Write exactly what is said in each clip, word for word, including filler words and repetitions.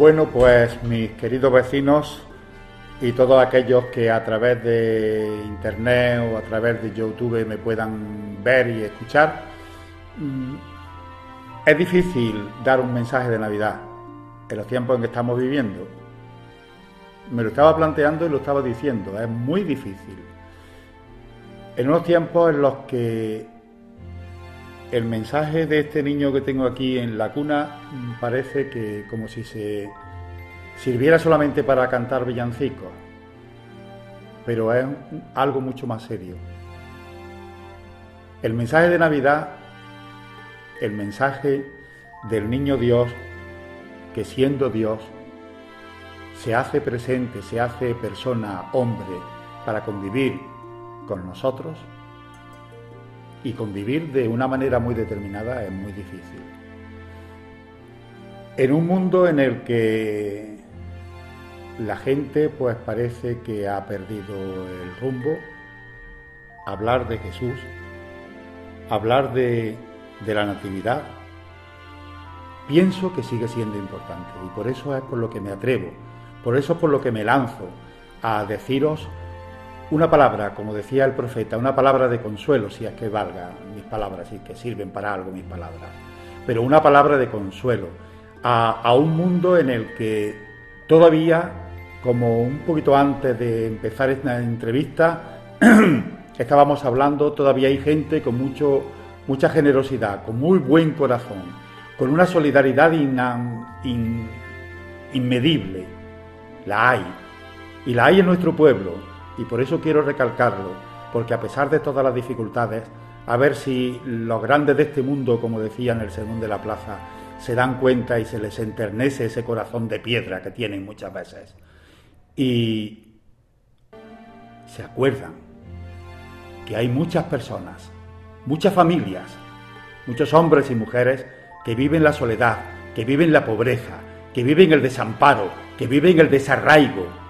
Bueno, pues mis queridos vecinos y todos aquellos que a través de internet o a través de YouTube me puedan ver y escuchar, es difícil dar un mensaje de Navidad en los tiempos en que estamos viviendo. Me lo estaba planteando y lo estaba diciendo, es muy difícil. En unos tiempos en los que el mensaje de este niño que tengo aquí en la cuna parece que como si se sirviera solamente para cantar villancicos, pero es algo mucho más serio. El mensaje de Navidad, el mensaje del niño Dios, que siendo Dios se hace presente, se hace persona, hombre, para convivir con nosotros, y convivir de una manera muy determinada es muy difícil. En un mundo en el que la gente pues parece que ha perdido el rumbo, hablar de Jesús, hablar de, de la Natividad, pienso que sigue siendo importante, y por eso es por lo que me atrevo, por eso es por lo que me lanzo a deciros una palabra, como decía el profeta, una palabra de consuelo, si es que valga mis palabras, si es que sirven para algo mis palabras, pero una palabra de consuelo a, a un mundo en el que todavía, como un poquito antes de empezar esta entrevista, estábamos hablando, todavía hay gente con mucho, mucha generosidad, con muy buen corazón, con una solidaridad in, in, inmedible. La hay, y la hay en nuestro pueblo. Y por eso quiero recalcarlo, porque a pesar de todas las dificultades, a ver si los grandes de este mundo, como decía en el sermón de la plaza, se dan cuenta y se les enternece ese corazón de piedra que tienen muchas veces. Y se acuerdan que hay muchas personas, muchas familias, muchos hombres y mujeres que viven la soledad, que viven la pobreza, que viven el desamparo, que viven el desarraigo.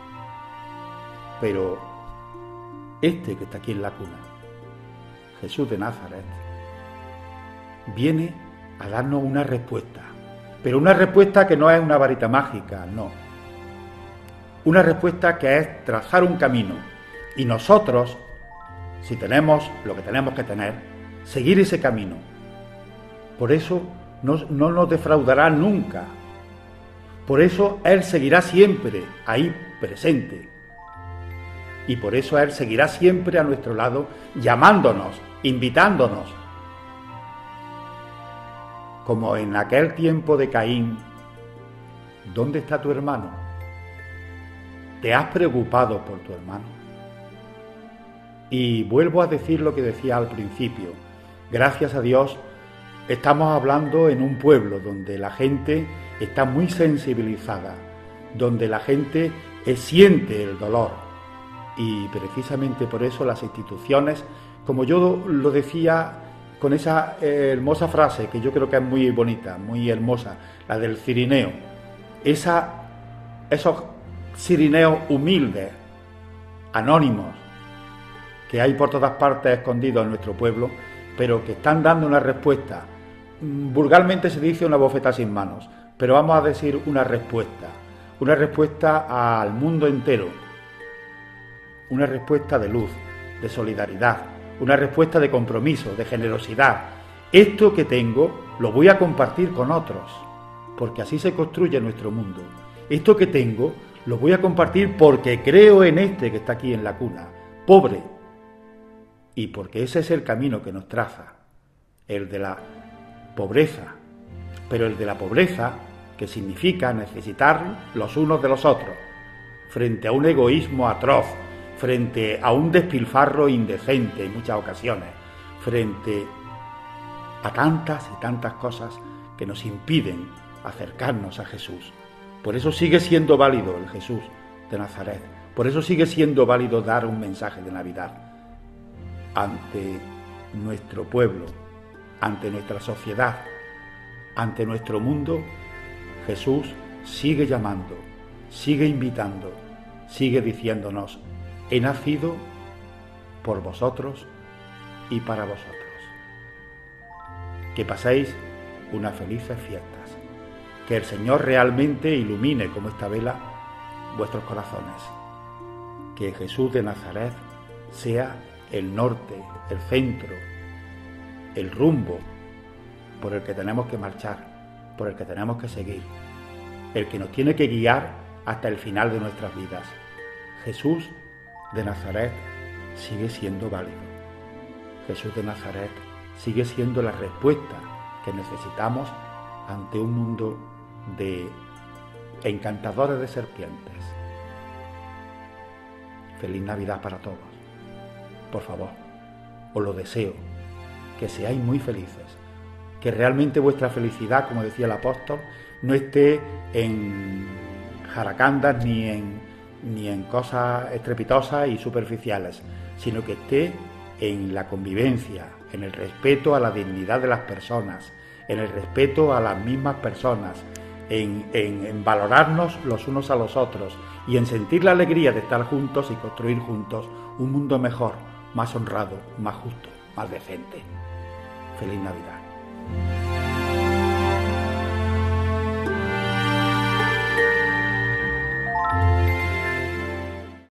Pero este que está aquí en la cuna, Jesús de Nazaret, viene a darnos una respuesta, pero una respuesta que no es una varita mágica, no. Una respuesta que es trazar un camino, y nosotros, si tenemos lo que tenemos que tener, seguir ese camino. Por eso no, no nos defraudará nunca. Por eso Él seguirá siempre ahí presente. Y por eso Él seguirá siempre a nuestro lado, llamándonos, invitándonos. Como en aquel tiempo de Caín, ¿dónde está tu hermano? ¿Te has preocupado por tu hermano? Y vuelvo a decir lo que decía al principio. Gracias a Dios, estamos hablando en un pueblo donde la gente está muy sensibilizada, donde la gente siente el dolor. Y precisamente por eso las instituciones, como yo lo decía con esa eh, hermosa frase que yo creo que es muy bonita, muy hermosa, la del cirineo, esa, esos cirineos humildes, anónimos, que hay por todas partes escondidos en nuestro pueblo, pero que están dando una respuesta. Vulgarmente se dice una bofetada sin manos, pero vamos a decir una respuesta, una respuesta al mundo entero. Una respuesta de luz, de solidaridad, una respuesta de compromiso, de generosidad. Esto que tengo lo voy a compartir con otros, porque así se construye nuestro mundo. Esto que tengo lo voy a compartir porque creo en este que está aquí en la cuna, pobre, y porque ese es el camino que nos traza, el de la pobreza, pero el de la pobreza que significa necesitar los unos de los otros, frente a un egoísmo atroz, frente a un despilfarro indecente en muchas ocasiones, frente a tantas y tantas cosas que nos impiden acercarnos a Jesús. Por eso sigue siendo válido el Jesús de Nazaret, por eso sigue siendo válido dar un mensaje de Navidad ante nuestro pueblo, ante nuestra sociedad, ante nuestro mundo. Jesús sigue llamando, sigue invitando, sigue diciéndonos: he nacido por vosotros y para vosotros. Que paséis unas felices fiestas. Que el Señor realmente ilumine como esta vela vuestros corazones. Que Jesús de Nazaret sea el norte, el centro, el rumbo por el que tenemos que marchar, por el que tenemos que seguir, el que nos tiene que guiar hasta el final de nuestras vidas. Jesús de Nazaret sigue siendo válido. Jesús de Nazaret sigue siendo la respuesta que necesitamos ante un mundo de encantadores de serpientes. Feliz Navidad para todos. Por favor, os lo deseo, que seáis muy felices, que realmente vuestra felicidad, como decía el apóstol, no esté en jaracandas ni en, ni en cosas estrepitosas y superficiales, sino que esté en la convivencia, en el respeto a la dignidad de las personas, en el respeto a las mismas personas, en, en, en valorarnos los unos a los otros y en sentir la alegría de estar juntos y construir juntos un mundo mejor, más honrado, más justo, más decente. Feliz Navidad.